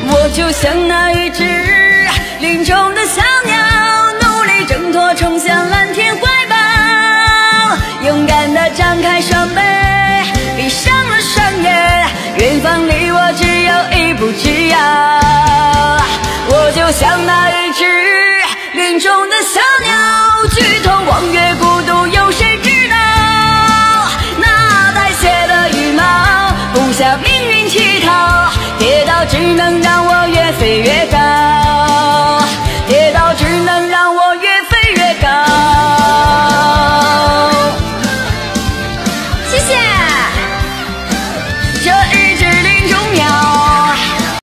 我就像那一只林中的小鸟，努力挣脱，冲向蓝天怀抱，勇敢地张开双臂，闭上了双眼，远方离我